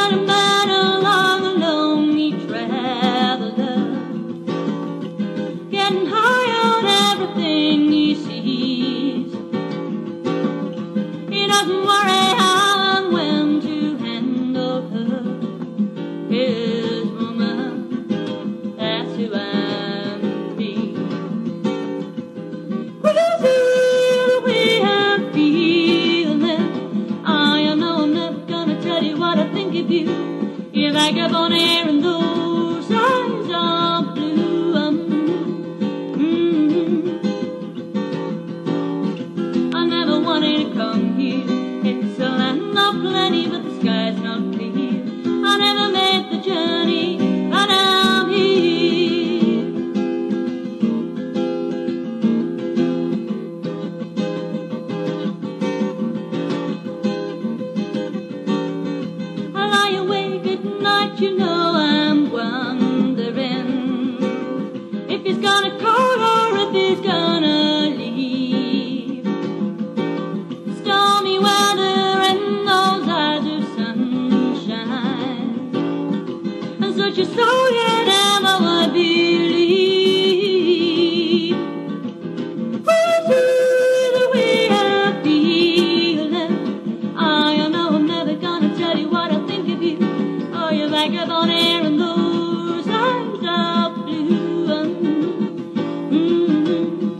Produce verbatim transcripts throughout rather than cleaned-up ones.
met a man along a lonely traveler, getting high on everything he sees. He doesn't worry how and when to handle her. His woman, that's who I'm be. Will you feel the way I'm feeling? I know I'm never gonna tell you what I think of you. If I kept on hearing those eyes of blue, um, mm-hmm. I never wanted to come here. It's a land of plenty, but the sky's not clear. I never made the journey, but I'm here. I lie awake at night, you know I'm wondering if he's gonna call or if he's gonna leave. Stormy weather and those eyes of sunshine, and such a soul you never would believe. Will you see the way I'm feeling? I know I'm never gonna tell you what I think of you. Oh, you're back up on air and those eyes of blue. Mm-hmm.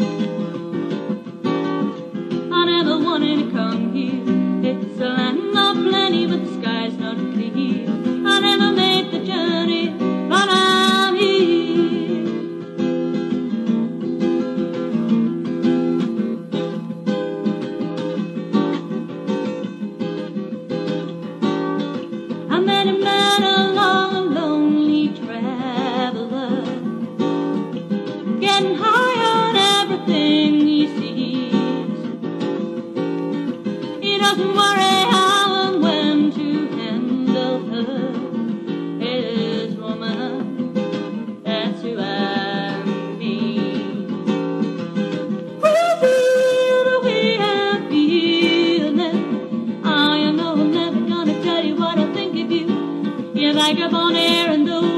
I never wanted to come here. It's a land of plenty, but the sky's not clear. I never made the journey, but I'm here. I met a man along a lonely traveler, getting high on everything he sees. He doesn't worry how and when to handle her. His woman, that's who I'm be. Will you feel the way I'm feeling? I know I'm never gonna tell you what I think of you. You're like up on air and those